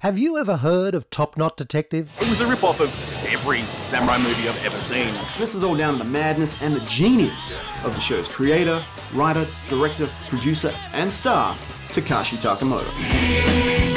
Have you ever heard of Top Knot Detective? It was a rip-off of every samurai movie I've ever seen. This is all down to the madness and the genius of the show's creator, writer, director, producer, and star, Takashi Takamoto.